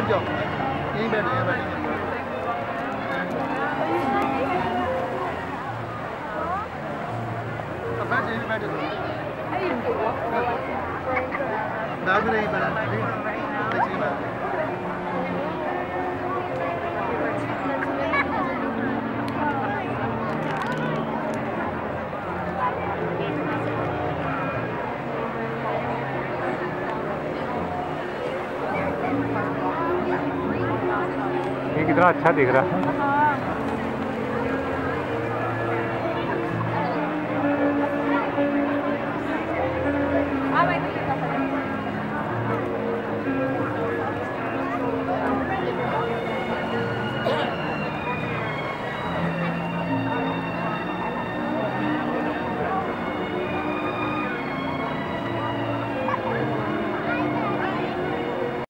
बैठ जाओ, यहीं बैठे हैं, बैठे। बैठ यहीं बैठे, बैग भी नहीं पड़ा, देखिए ना। ये कितना अच्छा दिख रहा है।